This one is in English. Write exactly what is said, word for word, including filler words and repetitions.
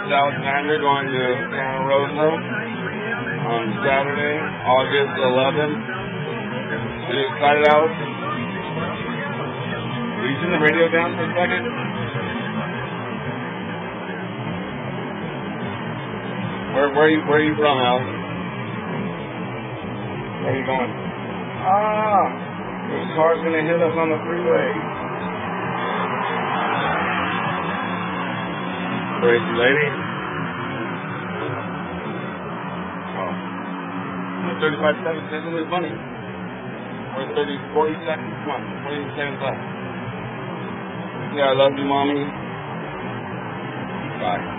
Alexander going to Santa Rosa on Saturday, August eleventh. Are you excited, Alex? Will you turn the radio down for a second? Where, where are you, where are you from, Alex? Where are you going? Ah, this car's going to hit us on the freeway. Crazy lady. Oh. thirty-five seconds isn't it funny? Or thirty, forty seconds? Come on, twenty seconds left. Yeah, I love you, Mommy. Bye.